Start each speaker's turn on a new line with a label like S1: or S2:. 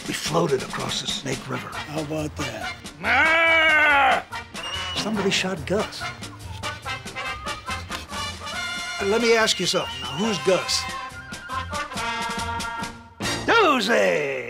S1: We floated across the Snake River.
S2: How about that?
S1: Somebody shot Gus. Let me ask you something. Now, who's Gus? Doozy!